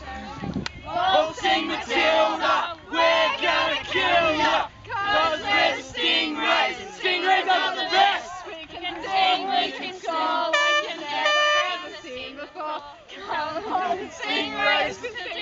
Oh, sing Matilda, we're gonna kill ya, 'cause we're the Stingrays, and Stingrays are the best. We can sing, we can sing like you never ever seen before. Come on, Stingrays,